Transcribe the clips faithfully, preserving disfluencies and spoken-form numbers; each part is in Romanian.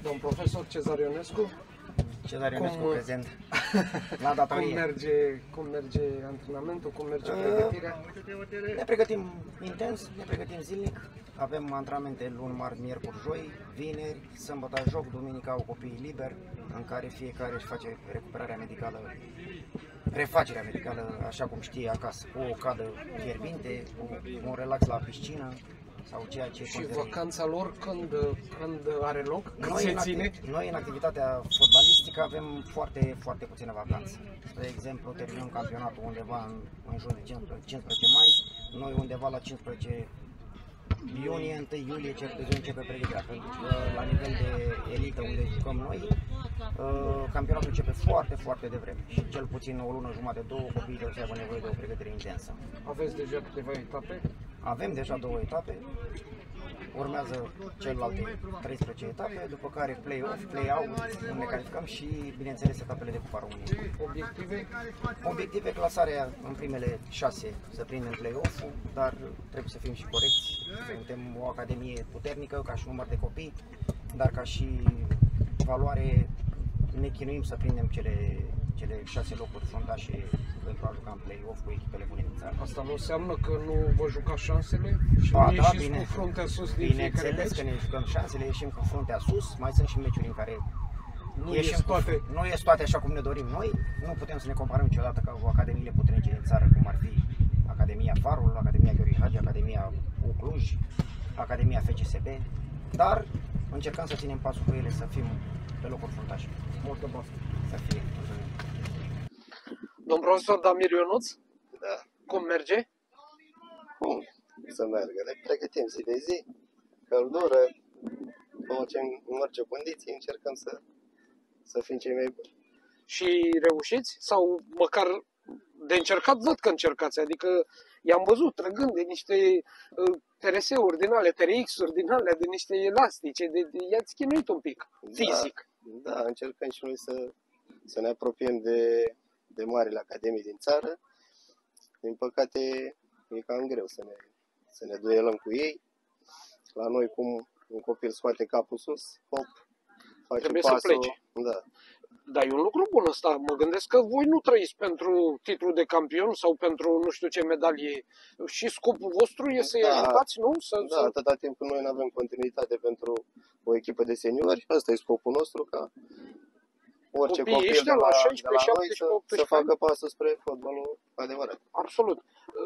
Domn profesor Cezar Ionescu, Cezar Ionescu cum, prezent la datorie. Cum merge, cum merge antrenamentul, cum merge pregătirea? Ne pregătim intens, ne pregătim zilnic. Avem antrenamente luni, marți, miercuri, joi, vineri, sâmbătă joc, duminica au copiii liber, în care fiecare își face recuperarea medicală, refacerea medicală, așa cum știe acasă, cu o cadă fierbinte, cu un relax la piscină sau ceea ce... Și vacanța lor când, când are loc? Când noi, se în ține? noi în activitatea fotbalistică avem foarte, foarte puțină vacanță. Spre exemplu, terminăm campionatul undeva în, în jur de cincisprezece mai, noi undeva la cincisprezece iunie, întâi iulie cel târziu începe pregătirea, pentru că la nivel de elită unde jucăm noi, campionatul începe foarte, foarte devreme și cel puțin o lună, jumătate, două, copiii trebuie să aibă nevoie de o pregătire intensă. Aveți deja câteva etape? Avem deja două etape, urmează celelalte treisprezece etape, după care play-off, play-out, unde ne calificăm și, bineînțeles, etapele de Cupa României. Obiective? Obiective, clasarea în primele șase, să prindem play-off-ul, dar trebuie să fim și corecți. Suntem o academie puternică, ca și număr de copii, dar ca și valoare ne chinuim să prindem cele, cele șase locuri fruntașe pentru a juca în play-off cu echipele bune din țară. Asta nu înseamnă că nu vă jucați șansele și Ba, nu da, ieșiți bine, cu fruntea sus din fiecare bineînțeles meci? că ne jucăm șansele, ieșim cu fruntea sus, mai sunt și meciuri în care Nu ieșim ies cu, toate. nu ies toate așa cum ne dorim noi, nu putem să ne comparăm niciodată cu academiile puternice din țară, cum ar fi Academia Farul, Academia Gheorghe Hagi, Academia U Cluj, Academia F C S B, dar încercăm să ținem pasul cu ele, să fim pe locuri fruntașe. Multă baftă. Să fie. Domn profesor Damir Ionuț, Da. cum merge? Cum să meargă? Ne pregătim zi de zi, căldură, orice, în orice condiție încercăm să, să fim cei mai buni. Și reușiți? Sau măcar de încercat văd că încercați, adică i-am văzut trăgând de niște uh, T R S-uri din ale, T R X-uri din ale, de niște elastice, de, de, i-ați chinuit un pic, fizic. Da, da, încercăm și noi să, să ne apropiem de, de marile academii din țară. Din păcate, e cam greu să ne, să ne duelăm cu ei. La noi, cum un copil scoate capul sus, hop, face Trebuie pasul. să plece. Da. Dar e un lucru bun ăsta. Mă gândesc că voi nu trăiți pentru titlul de campion sau pentru nu știu ce medalie. Și scopul vostru e să-i Da. ajutați, nu? Să, Da, să... atâta timp când noi nu avem continuitate pentru o echipă de seniori, ăsta e scopul nostru, ca orice Copiii copil de ăștia la, la de șaisprezece, la noi șaptesprezece, să, să optsprezece facă ani. pasul spre fotbalul adevărat. Absolut.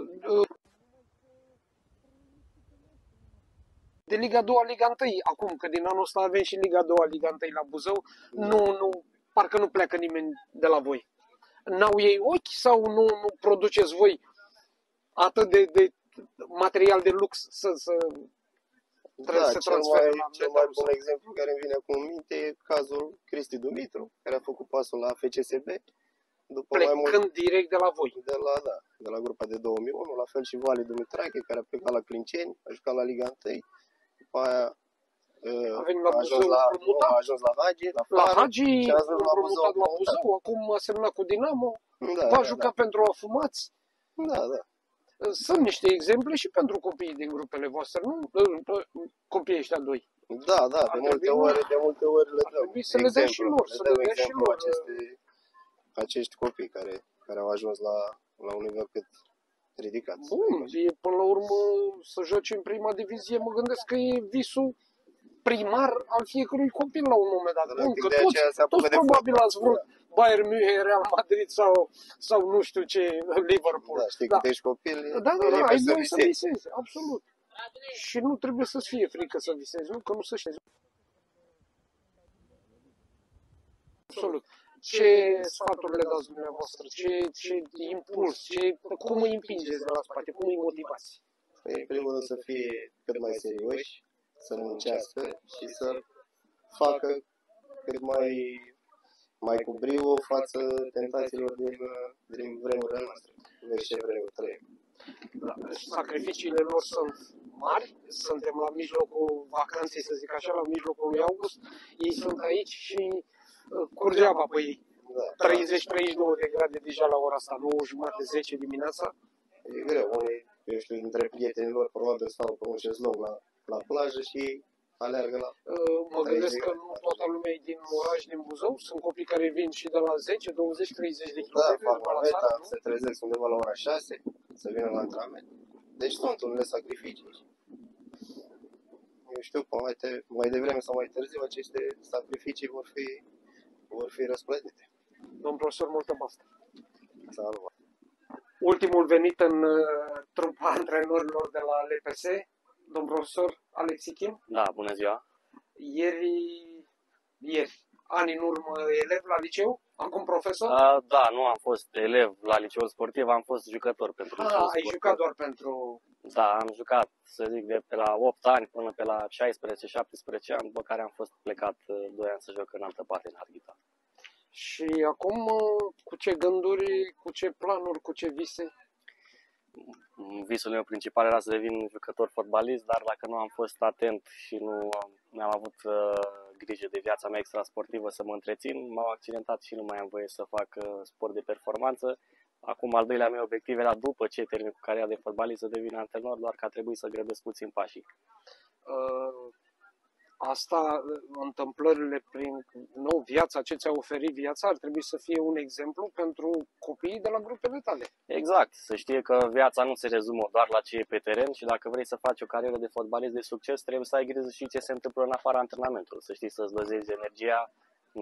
De Liga a doua, Liga unu, acum, că din anul ăsta avem și Liga a doua, Liga unu la Buzău, Da. nu, nu, parcă nu pleacă nimeni de la voi. N-au ei ochi sau nu, nu produceți voi atât de, de material de lux să, să trebuie Da, să cel transfere mai, la cel mai Belarus? bun exemplu care îmi vine acum în minte e cazul Cristi Dumitru, care a făcut pasul la F C S B. După mai mult Plecând direct de la voi. de la, da, de la grupa de două mii unu, la fel și Vali Dumitrache, care a plecat la Clinceni, a jucat la Liga unu, după aia A venit la a ajuns Buzău la, împrumutat. a ajuns la Hagi, la La Farul, Hagi, și a ajuns la Buzău. împrumutat la Buzău, acum a semnat cu Dinamo, Da, va da, juca da. pentru afumați. Da, da. Sunt niște exemple și pentru copiii din grupele voastre, nu? Copiii ăștia doi. Da, da, Ar de multe trebui, ori, de multe ori le ar dăm trebui să le dăm și exemplu, lor, le să dăm le dăm și exemplu lor. aceste, acești copii care, care au ajuns la, la un nivel cât ridicat. Bun, e până la urmă să joci în prima divizie, mă gândesc că e visul primar al fiecărui copil la un moment dat. Da, Bun, că de toți, aceea se apucă toți de probabil fotbal. ați vrut Bayern München, Real Madrid sau, sau nu știu ce, Liverpool. Da, știi, Da. cât ești copil, Da, da, e da, liber ai să voie să visezi. visezi, absolut. Și nu trebuie să-ți fie frică să visezi, nu? Că nu să știi. Absolut. Ce sfaturi le dați dumneavoastră? Ce, ce impuls? Ce, cum îi împingeți de la spate? Cum îi motivați? În primul rând să fie cât mai serioși, să muncească și să facă cât mai, mai cu brio față tentațiilor din, din vremurile noastre. Vezi ce vremuri trăim. Sacrificiile lor sunt mari, suntem la mijlocul vacanței, să zic așa, la mijlocul lui august, ei sunt aici și uh, curge apa pe ei. Da, treizeci treizeci și doi de grade deja la ora asta, nouă jumate, zece dimineața. e greu. Unii, eu știu, dintre prietenii lor, probabil stau pe un șezlong la, la plajă și aleargă la... Uh, mă gândesc că nu toată lumea e din oraș, din Buzău? Sunt copii care vin și de la zece, douăzeci, treizeci de Da, kilometri fac după la naveta, țară, nu? se trezesc undeva la ora șase, să vină la antrenament. Deci sunt unele sacrificii. Eu știu că mai, te, mai devreme sau mai târziu aceste sacrificii vor fi, vor fi răsplătite. Domn profesor, multă baftă. Salut! Ultimul venit în uh, trupa antrenorilor de la L P S, domn profesor Alexichim. Da, bună ziua. Ieri, ieri, ani în urmă, elev la liceu, acum profesor. A, da, nu am fost elev la liceul sportiv, am fost jucător pentru Ah, liceul ai sportiv. jucat doar pentru... Da, am jucat, să zic, de pe la opt ani până pe la șaisprezece șaptesprezece ani, după care am fost plecat doi ani să joc în altă parte, în Harghita. Și acum, uh, cu ce gânduri, cu ce planuri, cu ce vise? Visul meu principal era să devin jucător fotbalist, dar dacă nu am fost atent și nu am avut uh, grijă de viața mea extrasportivă să mă întrețin, m-am accidentat și nu mai am voie să fac uh, sport de performanță. Acum al doilea meu obiectiv era, după ce termin cu cariera de fotbalist, să devin antrenor, doar că a trebuit să grăbesc puțin pașii. Uh, asta, întâmplările prin nou, viața, ce ți-a oferit viața, ar trebui să fie un exemplu pentru copiii de la grupele tale. Exact, să știe că viața nu se rezumă doar la ce e pe teren și dacă vrei să faci o carieră de fotbalist de succes, trebuie să ai grijă și ce se întâmplă în afara antrenamentului, să știi să-ți dozezi energia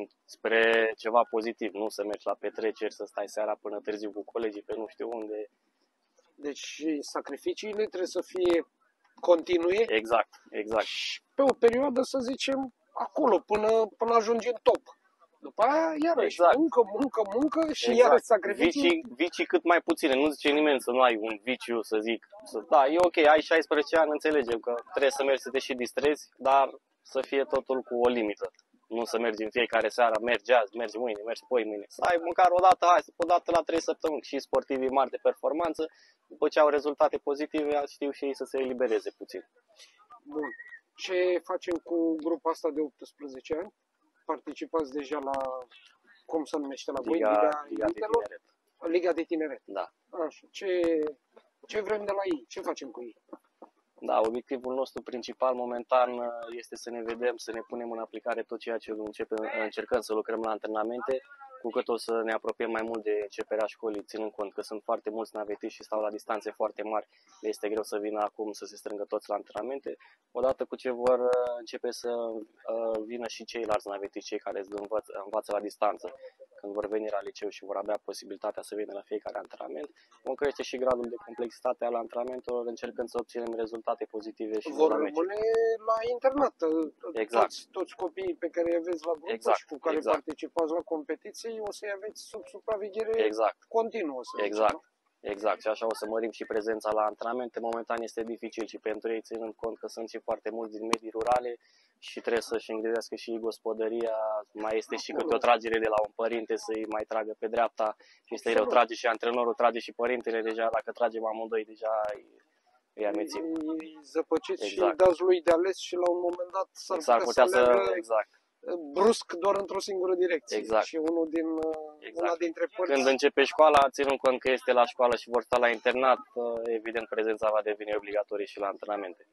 spre ceva pozitiv, nu să mergi la petreceri, să stai seara până târziu cu colegii pe nu știu unde. Deci sacrificiile trebuie să fie continue. Exact, exact. Și pe o perioadă, să zicem, acolo, până, până ajungi în top. După aia, iarăși, Exact. muncă, muncă, muncă și Exact. iarăși sacrificii. Vicii, vicii cât mai puține, nu zice nimeni să nu ai un viciu, să zic. Să, da, e ok, ai șaisprezece ani, înțelegem că trebuie să mergi să te și distrezi, dar să fie totul cu o limită. Nu să mergi în fiecare seară, mergi azi, mergi mâine, mergi poi mâine. Să ai măcar o dată, hai, o dată la trei săptămâni. Și sportivii mari de performanță, după ce au rezultate pozitive, știu și ei să se elibereze puțin. Bun. Ce facem cu grupa asta de optsprezece ani? Participați deja la, cum se numește la voi? Liga, Liga, Liga de Elitelor? Tineret. Liga de Tineret. Da. Așa. Ce, ce vrem de la ei? Ce facem cu ei? Da, obiectivul nostru principal momentan este să ne vedem, să ne punem în aplicare tot ceea ce începem, încercăm să lucrăm la antrenamente, cu cât o să ne apropiem mai mult de începerea școlii, ținând cont că sunt foarte mulți navetiști și stau la distanțe foarte mari, le este greu să vină acum să se strângă toți la antrenamente, odată cu ce vor începe să uh, vină și ceilalți navetiști, cei care învață, învață la distanță. Când vor veni la liceu și vor avea posibilitatea să vină la fiecare antrenament, vom crește și gradul de complexitate al antrenamentelor, încercând să obținem rezultate pozitive și Vor la rămâne la internat. Exact. Toți, toți copiii pe care îi aveți la grupă Exact, și cu care exact. participați la competiții, o să-i aveți sub supraveghere Exact. continuă. Să Exact. zicem, Exact, și așa o să mărim și prezența la antrenamente. Momentan este dificil și pentru ei, ținând cont că sunt și foarte mulți din medii rurale și trebuie să-și îngrijească și gospodăria. Mai este și câte o tragere de la un părinte să-i mai tragă pe dreapta și este greu, trage și antrenorul, trage și părintele, deja dacă tragem amândoi, deja îi amețim. Îi zăpăciți Exact. și dați lui de ales și la un moment dat s-ar Exact, putea, putea să să... meargă Exact. brusc doar într-o singură direcție. Exact. Și unul din, Exact. una dintre părți... Când începe școala, ținând cont că este la școală și vor sta la internat, evident prezența va deveni obligatorie și la antrenamente.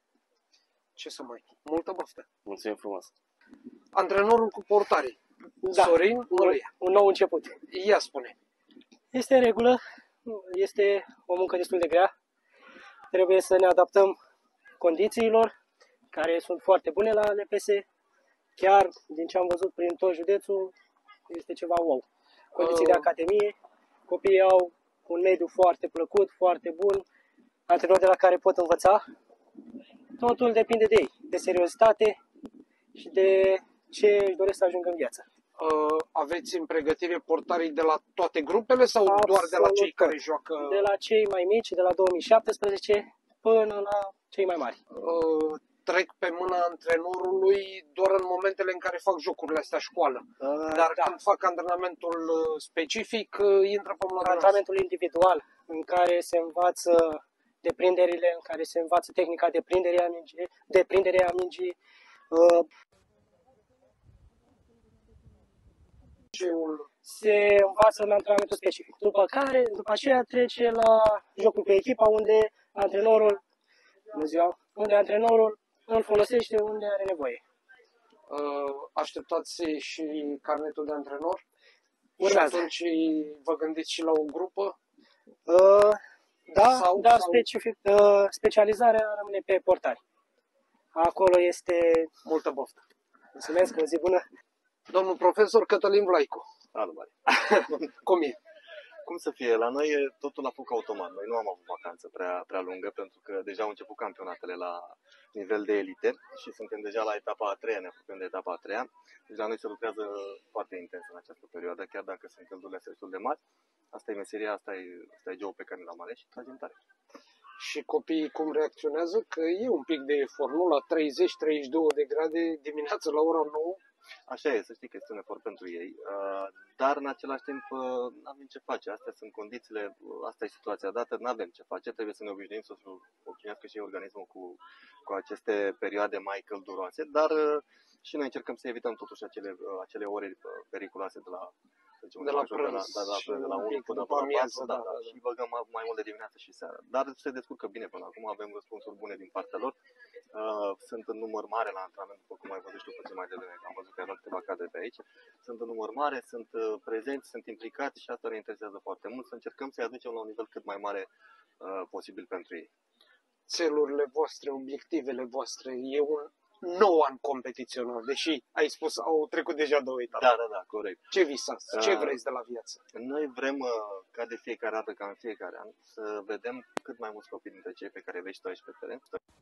Ce să mai... Multă baftă. Mulțumim frumos! Antrenorul cu portare. Da. Sorin Mălăia. Un nou început. Ia spune. Este în regulă, este o muncă destul de grea. Trebuie să ne adaptăm condițiilor, care sunt foarte bune la L P S. Chiar din ce am văzut prin tot județul, este ceva wow. Condiții de academie, copiii au un mediu foarte plăcut, foarte bun, antrenori de la care pot învăța. Totul depinde de ei, de seriozitate și de ce își doresc să ajungă în viață. Uh, aveți în pregătire portarii de la toate grupele sau Absolut doar de la cei tot. care joacă? De la cei mai mici, de la două mii șaptesprezece, până la cei mai mari. Uh, trec pe mâna antrenorului doar în momentele în care fac jocurile astea școală. Dar da. când fac antrenamentul uh, specific, uh, intră pe mâna Antrenamentul individual, în care se învață deprinderile, în care se învață tehnica de prindere a mingii, de prindere a mingii, uh, dumneavoastră. se învață în antrenamentul specific. După care, după aceea trece la jocul cu echipa, unde antrenorul, bună ziua, unde antrenorul îl folosește unde are nevoie. Uh, așteptați și carnetul de antrenor? Urmează. Și atunci vă gândiți și la o grupă? Uh, da, Sau- dar sau- specific, uh, specializarea rămâne pe portari. Acolo este... Multă boftă. Mulțumesc, o zi bună! Domnul profesor Cătălin Vlaicu, Salut, Mari. cum e? Cum să fie? La noi e totul la foc automat. Noi nu am avut vacanță prea, prea lungă pentru că deja au început campionatele la nivel de elite și suntem deja la etapa a treia, ne apropiem de etapa a treia. Deci la noi se lucrează foarte intens în această perioadă, chiar dacă sunt căldurile destul de mari. Asta e meseria, asta e, asta e job pe care l-am ales și tragem tare. Și copiii cum reacționează? Că e un pic de efort, nu? La treizeci treizeci și două de grade dimineața la ora nouă. Așa e, să știi că este un efort pentru ei, uh, dar în același timp nu avem ce face. Astea sunt condițiile, uh, asta e situația dată, nu avem ce face. Trebuie să ne obișnuim să se obișnuiască și organismul cu, cu aceste perioade mai călduroase, dar uh, și noi încercăm să evităm totuși acele, uh, acele ore uh, periculoase de la, să zicem, De la de la, prânz de la, și de la un unu pic până după la amiază, patru, da, da, da, da. și băgăm mai mult de dimineață și seara. Dar se descurcă bine până acum, avem răspunsuri bune din partea lor. Uh, sunt în număr mare la antrenament, după cum ai văzut și tu puțin mai devreme, că am văzut că ai luat câteva cadre pe aici. Sunt în număr mare, sunt uh, prezenți, sunt implicați și asta ne interesează foarte mult, să încercăm să-i aducem la un nivel cât mai mare uh, posibil pentru ei. Țelurile voastre, obiectivele voastre, e un nou an competițional, deși ai spus au trecut deja două etape. Da, da, da, corect. Ce visați? Ce Uh, vreți de la viață? Noi vrem, uh, ca de fiecare dată, ca în fiecare an, să vedem cât mai mulți copii dintre cei pe care vezi tu aici pe teren.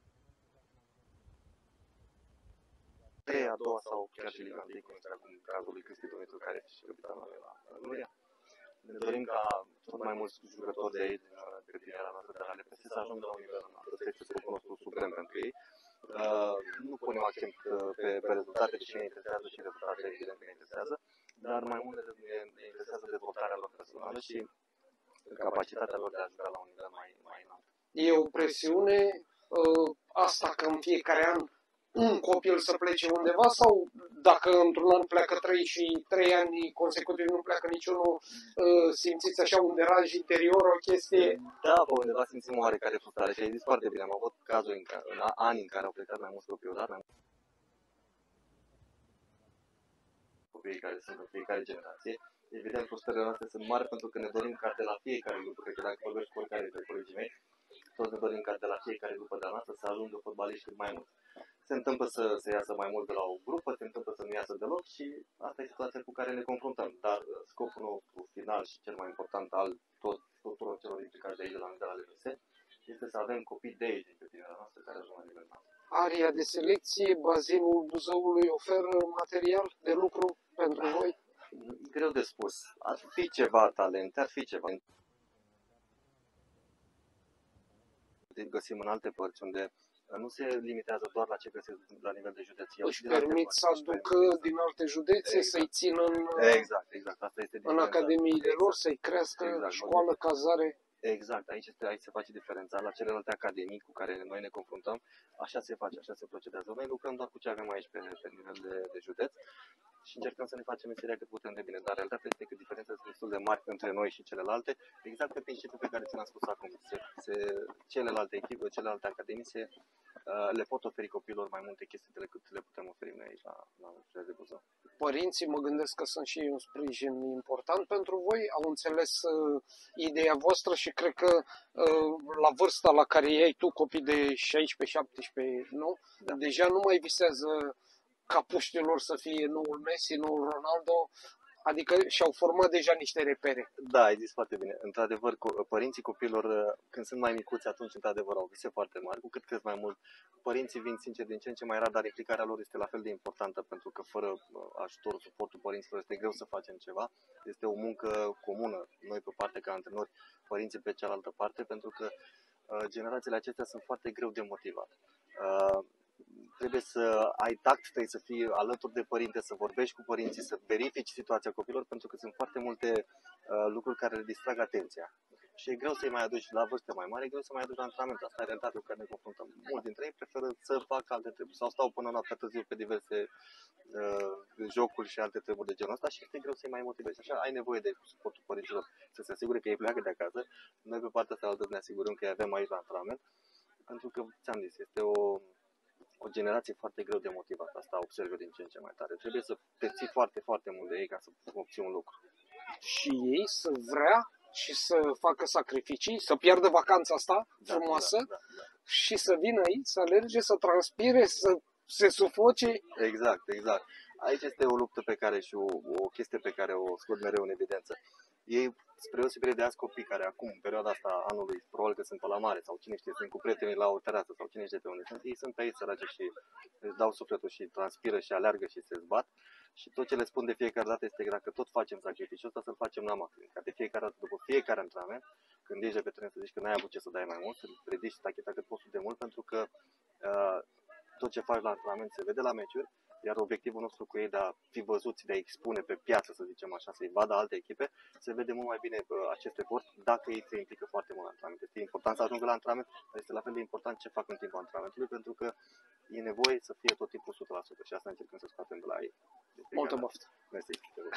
Trei, a doua sau chiar și Liga unu, cum este acum cazul lui Cristi Dumitru, care este și capitanul la Luria. Ne dorim ca tot mai mulți jucători de aici, din grădiniera noastră de la L P S, să ajungă la un nivel înalt. Ăsta este scopul nostru suprem pentru ei. Uh, nu punem accent pe, pe rezultate, deși ne interesează și rezultatele, evident că ne interesează, dar mai mult ne, ne interesează dezvoltarea lor personală și capacitatea lor de a juca la un nivel mai, mai înalt. E o presiune uh, asta că în fiecare an un copil să plece undeva sau dacă într-un an pleacă trei și trei ani consecutiv nu pleacă niciunul, uh, simțiți așa un deraj interior, o chestie? Da, pe undeva simțim o oarecare frustrare și ai zis foarte bine. Am avut cazuri în, care, în ani în care au plecat mai mulți copii odată, mai mulți copii care sunt în fiecare generație. Evident, frustrările noastre sunt mari pentru că ne dorim ca de la fiecare grupă, cred că dacă vorbești cu oricare dintre colegii mei, toți ne dorim ca de la fiecare grupă de-a noastră să ajungă fotbaliști cât mai mult. Se întâmplă să se iasă mai mult de la o grupă, se întâmplă să nu iasă deloc și asta e situația cu care ne confruntăm. Dar scopul nostru final și cel mai important al tot, tuturor celor implicați de aici de la nivel L P S este să avem copii de aici, din grădiniera noastră, care ajung la nivel înalt. Area de selecție, bazinul Buzăului oferă material de lucru pentru voi? Greu de spus. Ar fi ceva talente, ar fi ceva. Găsim în alte părți unde nu se limitează doar la ce găsesc la nivel de județ. Își permit să aducă din alte județe, Exact. să-i țină în, Exact, exact. Asta este în diferența. academiile lor, Exact. să-i crească Exact. școală, cazare. Exact, aici, este, aici se face diferența. La celelalte academii cu care noi ne confruntăm, așa se face, așa se procedează. Noi lucrăm doar cu ce avem aici pe, pe nivel de, de județ și încercăm să ne facem meseria cât putem de bine. Dar realitatea este că diferențele sunt destul de mari între noi și celelalte, exact pe principiul pe care ți-am spus acum. Se, se, celelalte echipe, celelalte academii se, uh, le pot oferi copiilor mai multe chestii decât le putem oferi noi aici la, la Județ de Buzău. Părinții, mă gândesc că sunt și ei un sprijin important pentru voi, au înțeles uh, ideea voastră și cred că uh, la vârsta la care ai tu, copii de șaisprezece șaptesprezece, nu? Da. Deja nu mai visează ca puștilor să fie noul Messi, noul Ronaldo, adică și-au format deja niște repere. Da, ai zis foarte bine. Într-adevăr, părinții copiilor, când sunt mai micuți, atunci, într-adevăr, au vise foarte mari. Cu cât cresc mai mult, părinții vin, sincer, din ce în ce mai rar, dar implicarea lor este la fel de importantă, pentru că fără ajutorul, suportul părinților, este greu să facem ceva. Este o muncă comună, noi pe parte ca antrenori, părinții pe cealaltă parte, pentru că uh, generațiile acestea sunt foarte greu de motivat. Uh, Trebuie să ai tact, trebuie să fii alături de părinte, să vorbești cu părinții, să verifici situația copilor, pentru că sunt foarte multe uh, lucruri care le distrag atenția. Și e greu să-i mai aduci la vârste mai mari, e greu să mai aduci la antrenament. Asta e realitatea cu care ne confruntăm. Mulți dintre ei preferă să facă alte treburi sau stau până noaptea târziu pe diverse uh, jocuri și alte treburi de genul ăsta și este greu să-i mai motivezi. Așa ai nevoie de suportul părinților să se asigure că ei pleacă de acasă. Noi pe partea asta altă ne asigurăm că îi avem aici la antrenament, pentru că, ți-am zis, este o o generație foarte greu de motivată. Asta observ eu din ce în ce mai tare. Trebuie să te ții foarte, foarte mult de ei ca să obții un lucru. Și ei să vrea și să facă sacrificii, să pierdă vacanța asta Da, frumoasă da, da, da. și să vină aici, să alerge, să transpire, să se sufoce. Exact, exact. Aici este o luptă pe care și o, o chestie pe care o scot mereu în evidență. Ei, spre deosebire de azi copii care acum, în perioada asta anului, probabil că sunt pe la mare sau cine știe, sunt cu prietenii la o terasă sau cine știe pe unde sunt, ei sunt aici săraci și își dau sufletul și transpiră și aleargă și se zbat. Și tot ce le spun de fiecare dată este că dacă tot facem sacrificiul ăsta, să-l facem la maxim. Ca de fiecare dată, după fiecare antrenament, când ești de pe teren, să zici că n-ai avut ce să dai mai mult, să ridici tacheta cât poți de mult, pentru că uh, tot ce faci la antrenament se vede la meciuri, iar obiectivul nostru cu ei de a fi văzuți, de a expune pe piață, să zicem așa, să-i vadă alte echipe, se vede mult mai bine uh, acest efort dacă ei se implică foarte mult la antrenament. Este important să ajungă la antrenament, dar este la fel de important ce fac în timpul antrenamentului, pentru că e nevoie să fie tot timpul o sută la sută și asta încercăm să scoatem de la ei. Multă baftă! Mersi.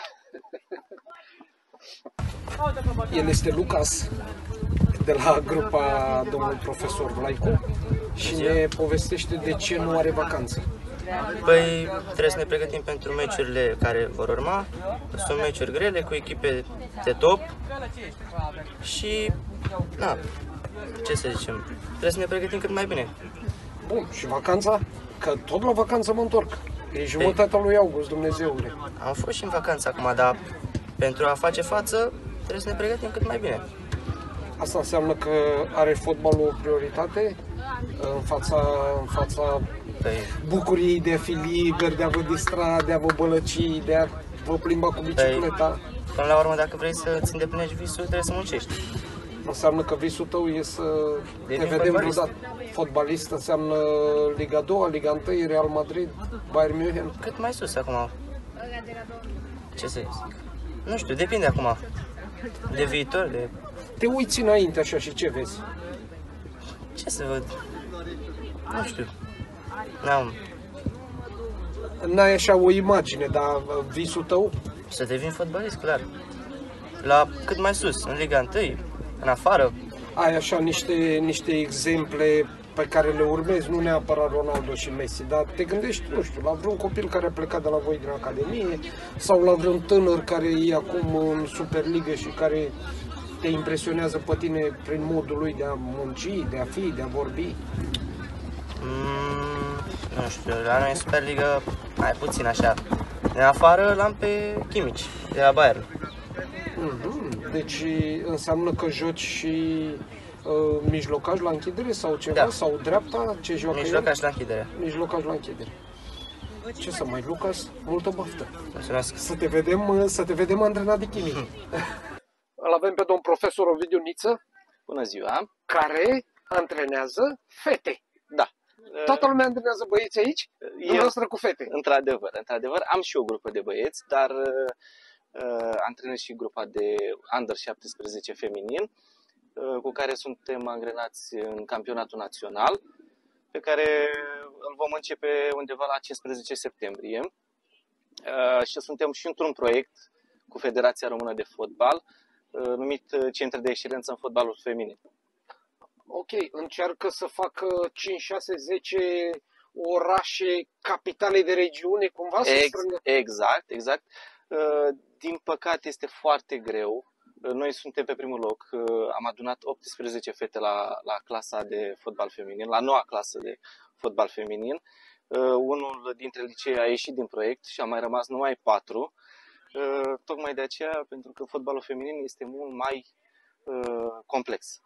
El este Lucas, de la grupa domnul profesor Vlaicu, și ne povestește de ce nu are vacanță. Păi trebuie să ne pregătim pentru meciurile care vor urma. Sunt meciuri grele cu echipe de top și, na, ce să zicem, trebuie să ne pregătim cât mai bine. Bun, și vacanța? Că tot la vacanță mă întorc. E jumătatea lui August, Dumnezeule. Am fost și în vacanță acum, dar pentru a face față trebuie să ne pregătim cât mai bine. Asta înseamnă că are fotbalul o prioritate în fața, în fața Păi, bucuriei de a fi liber, de a vă distra, de a vă bălăci, de a vă plimba cu bicicleta. până la urmă, dacă vrei să-ți îndeplinești visul, trebuie să muncești. Înseamnă că visul tău e să te Devii vedem fotbalist. vreodată. Fotbalist înseamnă Liga doi, Liga unu, Real Madrid, Bayern München. Cât mai sus acum. Ce să zic? Nu știu, depinde acum de viitor, de Te uiți înainte așa și ce vezi? ce să văd. Nu știu. N-am N-ai așa o imagine, dar visul tău? să devin fotbalist, clar. La cât mai sus, în Liga unu, în afară. Ai așa niște, niște exemple pe care le urmezi, nu neapărat Ronaldo și Messi, dar te gândești, nu știu, la vreun copil care a plecat de la voi din Academie sau la vreun tânăr care e acum în Superligă și care te impresionează pe tine prin modul lui de a munci, de a fi, de a vorbi. Mm, nu știu, la noi în Superliga mai puțin așa. În afară l-am pe Kimmich, de la Bayern. Mhm. Deci înseamnă că joci și uh, mijlocaș la închidere sau ceva, Da. sau dreapta, ce joacă el? Mijlocaș la închidere. Mijlocaș la închidere. Ce să mai, Lucas? Multă baftă! Mulțumesc. Să te vedem, să te vedem antrenat de chimic. Îl avem pe domn profesor Ovidiu Niță, Bună ziua! care antrenează fete. Da. Toată lumea antrenează băieți aici, Eu, dumneavoastră cu fete. într-adevăr, într-adevăr, am și o grupă de băieți, dar uh, antrenez și grupa de Under șaptesprezece feminin, uh, cu care suntem angrenați în campionatul național, pe care îl vom începe undeva la cincisprezece septembrie. Uh, și suntem și într-un proiect cu Federația Română de Fotbal, uh, numit Centre de Excelență în Fotbalul Feminin. Ok, încearcă să facă cinci, șase, zece orașe, capitale de regiune, cumva să Ex, strângă. exact, exact. Uh, Din păcate este foarte greu. Uh, Noi suntem pe primul loc. Uh, Am adunat optsprezece fete la, la clasa de fotbal feminin, la noua clasă de fotbal feminin. Uh, Unul dintre licee a ieșit din proiect și a mai rămas numai patru. Uh, Tocmai de aceea, pentru că fotbalul feminin este mult mai uh, complex.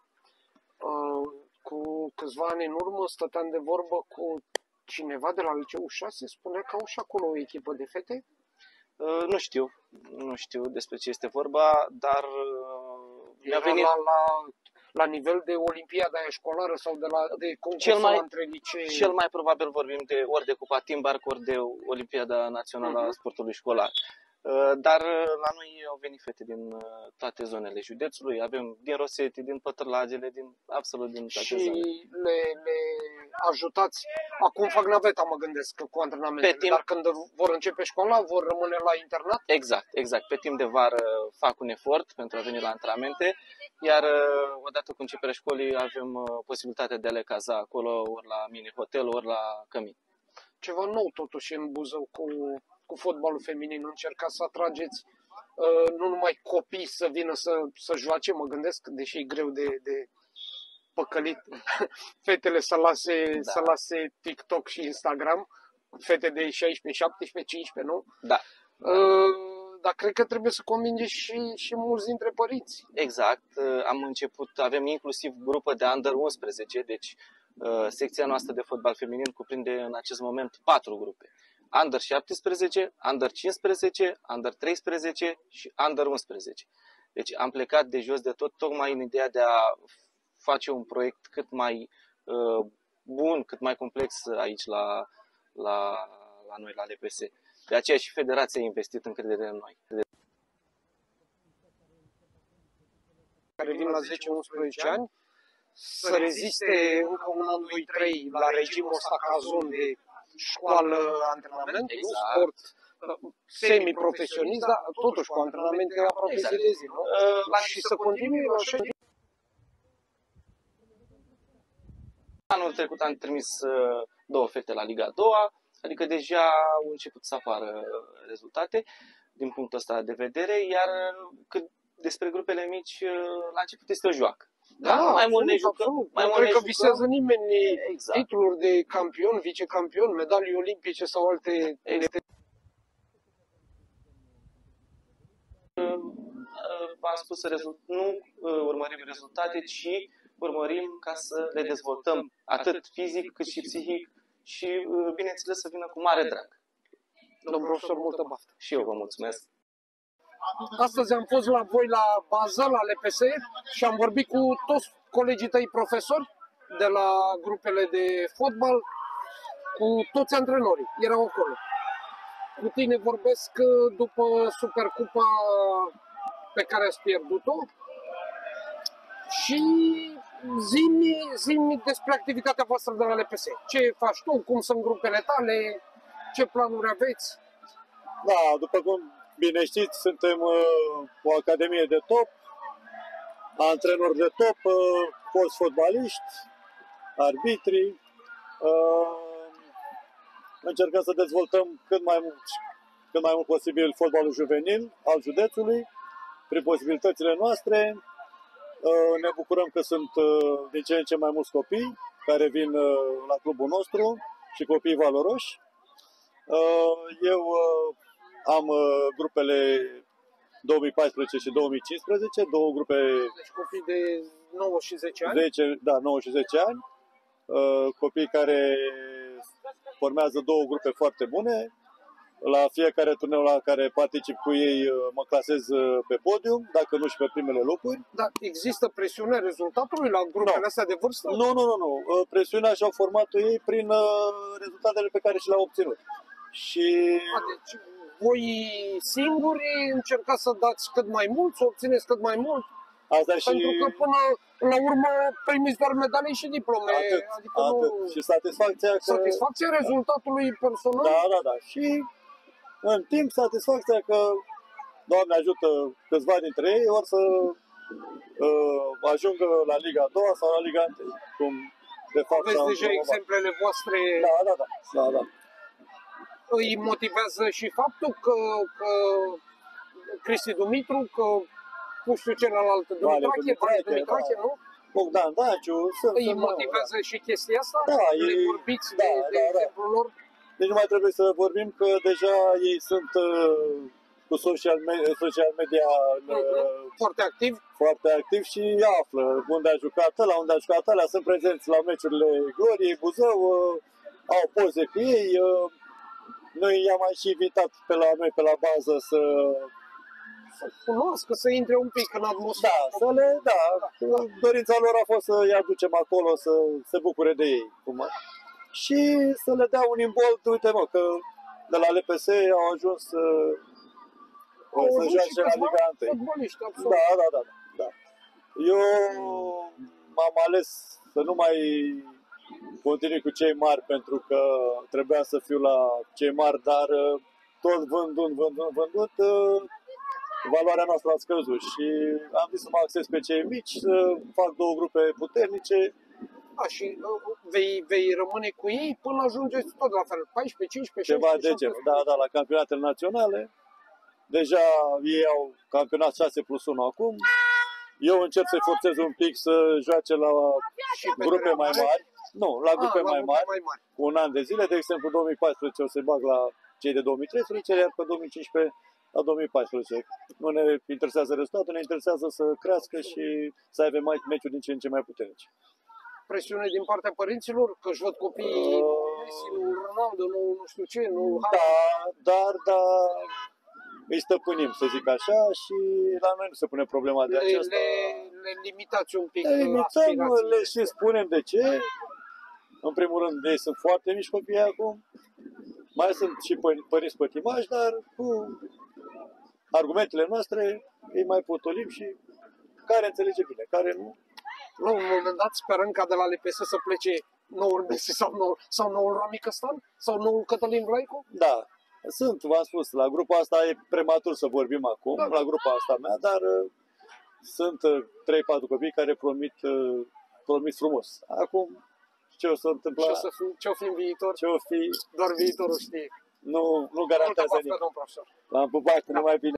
Uh, cu câțiva ani în urmă stăteam de vorbă cu cineva de la Liceul șase, spunea că au și acolo o echipă de fete. Uh, Nu știu, nu știu despre ce este vorba, dar uh, mi-a Era venit... la, la, la nivel de olimpiada aia școlară sau de, la, de concursul Cel mai- între licee. Cel mai probabil vorbim de ori de Cupa Timbark, ori de Olimpiada Națională a Mhm. Sportului Școlar. Uh, Dar uh, la noi au venit fete din uh, toate zonele județului, avem din Roseti, din Pătrlagele, din absolut din toate Și zonele. le, le ajutați. Acum fac naveta, mă gândesc, cu antrenamentele, Pe timp- dar când vor începe școala, vor rămâne la internat? Exact, exact. Pe timp de vară fac un efort pentru a veni la antrenamente, iar uh, odată cu începerea școlii avem uh, posibilitatea de a le caza acolo, ori la mini-hotel, ori la cămin. ceva nou totuși în Buzău cu, cu fotbalul feminin. Încercați să atrageți uh, nu numai copii să vină să, să joace, mă gândesc, deși e greu de, de păcălit fetele să lase, Da. să lase TikTok și Instagram, fete de șaisprezece, șaptesprezece, cincisprezece, nu? Da. Uh, dar cred că trebuie să convingeți și, și mulți dintre părinți. Exact. Uh, Am început, avem inclusiv grupă de under unsprezece, deci uh, secția noastră de fotbal feminin cuprinde în acest moment patru grupe. under șaptesprezece, under cincisprezece, under treisprezece și under unsprezece. Deci am plecat de jos de tot, tocmai în ideea de a face un proiect cât mai uh, bun, cât mai complex aici la, la, la noi, la L P S. De aceea și Federația a investit încredere în noi. Care vin la zece unsprezece ani, să reziste încă un an, doi, trei la regimul ăsta ca zon de școală, antrenament, Exact. nu sport semi-profesionist, dar totuși cu antrenamente aproape Exact. zi de zi, nu? Uh, Și să continue așa. Anul trecut am trimis uh, două fete la Liga a doua, adică deja au început să apară rezultate din punctul ăsta de vedere, iar uh, cât despre grupele mici, uh, la început este o joacă. Da, mai mult ne jucăm, absolut. mai Nu mult cred ne că jucăm. visează nimeni Exact. titluri de campion, vicecampion, medalii olimpice sau alte. Exact. V-am spus, rezult- nu uh, urmărim rezultate, ci urmărim ca să le dezvoltăm atât fizic cât și psihic și, uh, bineînțeles, să vină cu mare drag. Domnul profesor, multă baftă. Și eu vă mulțumesc. Astăzi am fost la voi la bază, la L P S și am vorbit cu toți colegii tăi profesori de la grupele de fotbal, cu toți antrenorii, erau acolo. Cu tine vorbesc după Supercupa pe care ați pierdut-o și zi-mi, zi-mi despre activitatea voastră de la L P S. Ce faci tu, cum sunt grupele tale, ce planuri aveți? Da, după cum bine știți, suntem uh, o academie de top, antrenori de top, uh, foști fotbaliști, arbitri. Uh, încercăm să dezvoltăm cât mai mult, cât mai mult posibil fotbalul juvenil al județului, prin posibilitățile noastre. Uh, ne bucurăm că sunt uh, din ce în ce mai mulți copii care vin uh, la clubul nostru și copii valoroși. Uh, eu uh, am uh, grupele două mii paisprezece și două mii cincisprezece, două grupe Deci copii de nouă și zece ani. zece, da, nouă și zece ani, uh, copii care formează două grupe foarte bune. La fiecare turneu la care particip cu ei uh, mă clasez uh, pe podium, dacă nu și pe primele locuri. Dar există presiunea rezultatului la grupele Nu. astea de vârstă? Nu, nu, nu, nu. Uh, Presiunea și-au format ei prin uh, rezultatele pe care și le-au obținut. Și A, deci voi singuri încercați să dați cât mai mult, să obțineți cât mai mult, asta și pentru că până la urmă primiți doar medalii și diplome. atât, adică atât. nu... Și satisfacția că... Satisfacția rezultatului personal? Da, da, da. Și în timp satisfacția că, Doamne ajută, câțiva dintre ei or să uh, ajungă la Liga a doua sau la Liga unu. Cum de fapt Aveți s-au deja promovat. exemplele voastre. Da, da, da. da, da. Îi motivează și faptul că, că Cristi Dumitru, că nu știu celălalt, Dumitrache, Dumitrache, Dumitrache, da. nu? Bogdan Daciu, sunt... Îi sunt- motivează și chestia asta? Da, Le ei- vorbiți da, de, de da, da. exemplul lor? Deci nu mai trebuie să vorbim că deja ei sunt uh, cu social, me- social media uh, Foarte activ. foarte activ și află unde a jucat ăla, unde a jucat ăla, sunt prezenți la meciurile Gloriei Buzău, uh, au poze cu ei. Uh, noi i-am mai și invitat pe la noi, pe la bază, să, Să cunoască, să intre un pic în atmosferă. da, să le, da, dorința lor a fost să-i aducem acolo, să se bucure de ei. Cum a- și să le dea un imbold, uite mă, că de la L P S au ajuns uh, Au să avut joace și la câțiva Liga unu. fotbaliști, absolut. Da, da, da, da. Eu m-am ales să nu mai continui cu cei mari pentru că trebuia să fiu la cei mari, dar uh, tot vândând, vândând, vândând, uh, valoarea noastră a scăzut și am zis să mă acces pe cei mici, să fac două grupe puternice. Da, și uh, vei, vei rămâne cu ei până ajungeți tot la fel, paisprezece, cincisprezece, Ceva de șaisprezece, genul. Da, da, la campionatele naționale. Deja ei au campionat șase plus unu acum. Eu încerc să-i forțez un pic să joace la Și pe grupe terenul mai mare? mari. Nu, la Ah, grupe la mai grupe mari, mai mari. cu un an de zile. De exemplu, două mii paisprezece o să bag la cei de două mii treisprezece, iar pe două mii cincisprezece la două mii paisprezece. Nu ne interesează rezultatul, ne interesează să crească și să aibă mai meciuri din ce în ce mai puternici. Presiune din partea părinților, că își văd copiii Uh, Messi, nu Ronaldo, nu, nu știu ce, nu Da, dar, da, îi stăpânim, să zic așa, și la noi nu se pune problema de le, aceasta. le, le limitați un pic Le limităm, aspirațiile. le și spunem de ce. În primul rând, ei sunt foarte mici copii acum. Mai sunt și pă- părinți pătimași, dar cu argumentele noastre îi mai potolim și care înțelege bine, care nu. La un moment dat sperăm ca de la L P S să plece noul Messi sau noul, sau noul Rami Căstan sau noul Cătălin Vlaicu. Da, sunt, v-am spus, la grupa asta e prematur să vorbim acum, Da. la grupa asta mea, dar uh, sunt uh, trei patru copii care promit, uh, promit frumos. Acum, ce o să întâmpla, Ce o să fi, ce o fi în viitor, ce o fi, doar viitorul știe. nu, nu Multă garantează baftă, nimic. domn profesor. L-am pupat, numai bine.